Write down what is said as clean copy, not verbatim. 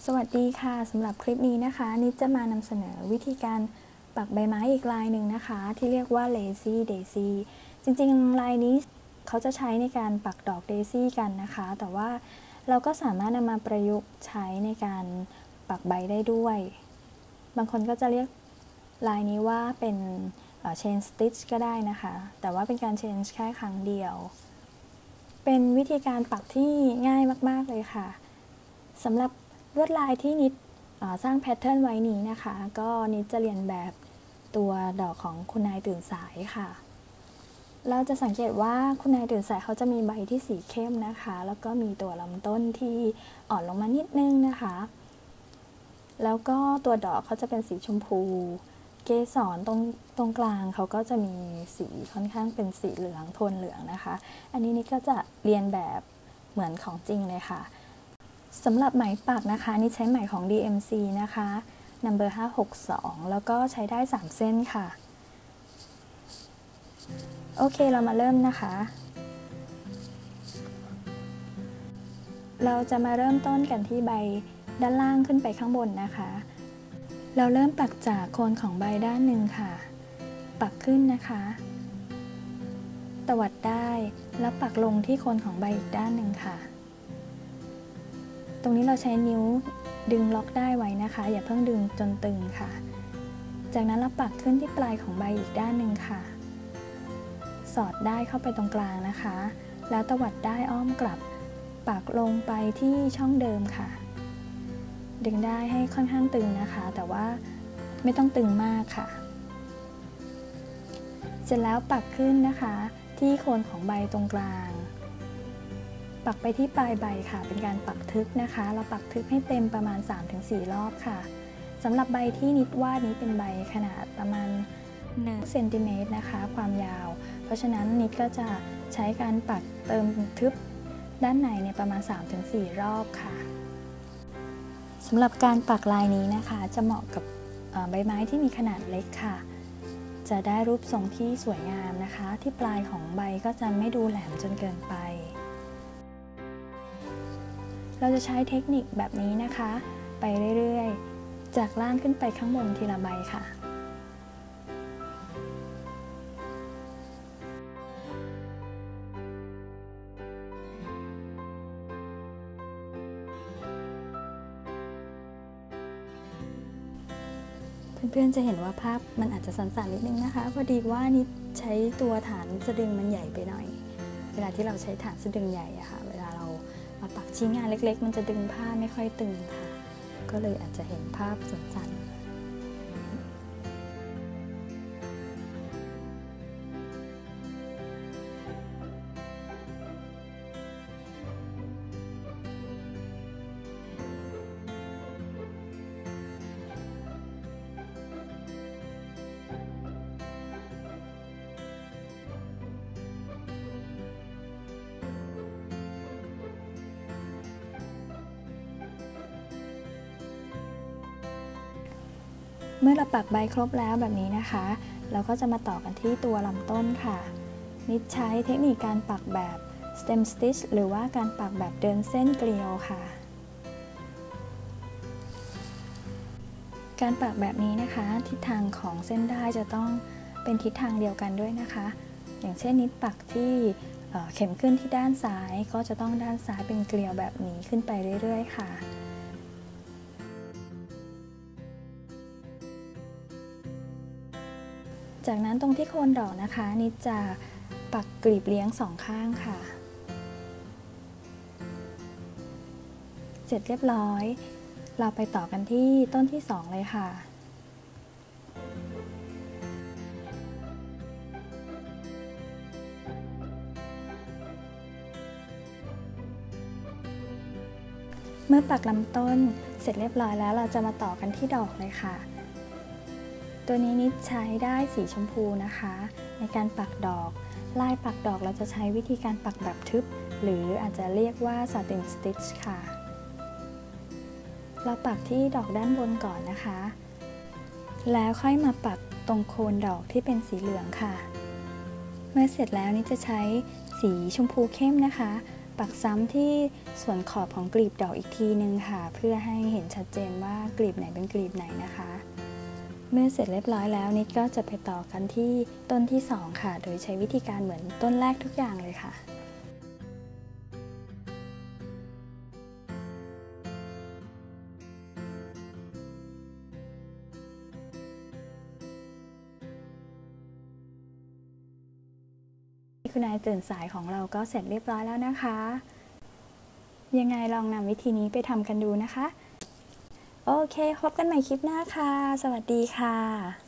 สวัสดีค่ะสำหรับคลิปนี้นะคะนิดจะมานำเสนอวิธีการปักใบไม้อีกลายหนึ่งนะคะที่เรียกว่า Lazy Daisy จริงๆลายนี้เขาจะใช้ในการปักดอกเดซี่กันนะคะแต่ว่าเราก็สามารถนำมาประยุกต์ใช้ในการปักใบได้ด้วยบางคนก็จะเรียกลายนี้ว่าเป็นchain stitch ก็ได้นะคะแต่ว่าเป็นการ change แค่ครั้งเดียวเป็นวิธีการปักที่ง่ายมากๆเลยค่ะสำหรับลวดลายที่นิดสร้างแพทเทิร์นไว้นี้นะคะก็นิดจะเรียนแบบตัวดอกของคุณนายตื่นสายค่ะเราจะสังเกตว่าคุณนายตื่นสายเขาจะมีใบที่สีเข้มนะคะแล้วก็มีตัวลำต้นที่อ่อนลงมานิดนึงนะคะแล้วก็ตัวดอกเขาจะเป็นสีชมพูเกสรตรงกลางเขาก็จะมีสีค่อนข้างเป็นสีเหลืองโทนเหลืองนะคะอันนี้นิดก็จะเรียนแบบเหมือนของจริงเลยค่ะสำหรับไหมปักนะคะนี่ใช้ไหมของ DMC นะคะ number 562แล้วก็ใช้ได้3เส้นค่ะโอเคเรามาเริ่มนะคะเราจะมาเริ่มต้นกันที่ใบด้านล่างขึ้นไปข้างบนนะคะเราเริ่มปักจากโคนของใบด้านหนึ่งค่ะปักขึ้นนะคะตวัดได้แล้วปักลงที่โคนของใบอีกด้านหนึ่งค่ะตรงนี้เราใช้นิ้วดึงล็อกได้ไว้นะคะอย่าเพิ่งดึงจนตึงค่ะจากนั้นเราปักขึ้นที่ปลายของใบอีกด้านหนึ่งค่ะสอดได้เข้าไปตรงกลางนะคะแล้วตวัดได้อ้อมกลับปักลงไปที่ช่องเดิมค่ะดึงได้ให้ค่อนข้างตึงนะคะแต่ว่าไม่ต้องตึงมากค่ะเสร็จแล้วปักขึ้นนะคะที่โคนของใบตรงกลางปักไปที่ปลายใบค่ะเป็นการปักทึบนะคะเราปักทึบให้เต็มประมาณ 3-4 รอบค่ะสำหรับใบที่นิดวาดนี้เป็นใบขนาดประมาณ1 เซนติเมตรนะคะความยาวเพราะฉะนั้นนิดก็จะใช้การปักเติมทึบด้านในเนี่ยประมาณ 3-4 รอบค่ะสำหรับการปักลายนี้นะคะจะเหมาะกับใบไม้ที่มีขนาดเล็กค่ะจะได้รูปทรงที่สวยงามนะคะที่ปลายของใบก็จะไม่ดูแหลมจนเกินไปเราจะใช้เทคนิคแบบนี้นะคะไปเรื่อยๆจากล่างขึ้นไปข้างบนทีละใบค่ะเพื่อนๆจะเห็นว่าภาพมันอาจจะสั่นๆนิดนึงนะคะพอดีว่านี่ใช้ตัวฐานสะดึงมันใหญ่ไปหน่อยเวลาที่เราใช้ฐานสะดึงใหญ่อะค่ะเวลาเรามาปักชิ้นงานเล็กๆมันจะดึงผ้าไม่ค่อยตึงค่ะก็เลยอาจจะเห็นภาพสั่นๆเมื่อเราปักใบครบแล้วแบบนี้นะคะเราก็จะมาต่อกันที่ตัวลำต้นค่ะนิดใช้เทคนิคการปักแบบ stem stitch หรือว่าการปักแบบเดินเส้นเกลียวค่ะการปักแบบนี้นะคะทิศทางของเส้นได้จะต้องเป็นทิศทางเดียวกันด้วยนะคะอย่างเช่นนิดปักที่เข็มขึ้นที่ด้านซ้ายก็จะต้องด้านซ้ายเป็นเกลียวแบบนี้ขึ้นไปเรื่อยๆค่ะจากนั้นตรงที่โคนดอกนะคะนิดจะปักกลีบเลี้ยง2ข้างค่ะเสร็จเรียบร้อยเราไปต่อกันที่ต้นที่2เลยค่ะเมื่อปักลำต้นเสร็จเรียบร้อยแล้วเราจะมาต่อกันที่ดอกเลยค่ะตัวนี้นิดใช้ได้สีชมพูนะคะในการปักดอกลายปักดอกเราจะใช้วิธีการปักแบบทึบหรืออาจจะเรียกว่า satin stitch ค่ะเราปักที่ดอกด้านบนก่อนนะคะแล้วค่อยมาปักตรงโคนดอกที่เป็นสีเหลืองค่ะเมื่อเสร็จแล้วนิดจะใช้สีชมพูเข้มนะคะปักซ้ำที่ส่วนขอบของกลีบดอกอีกทีนึงค่ะเพื่อให้เห็นชัดเจนว่ากลีบไหนเป็นกลีบไหนนะคะเมื่อเสร็จเรียบร้อยแล้วนิดก็จะไปต่อกันที่ต้นที่2ค่ะโดยใช้วิธีการเหมือนต้นแรกทุกอย่างเลยค่ะคุณนายตื่นสายของเราก็เสร็จเรียบร้อยแล้วนะคะยังไงลองนำวิธีนี้ไปทำกันดูนะคะโอเคพบกันใหม่คลิปหน้าค่ะสวัสดีค่ะ